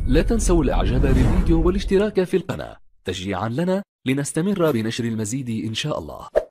لا تنسوا الاعجاب بالفيديو والاشتراك في القناة تشجيعا لنا لنستمر بنشر المزيد إن شاء الله.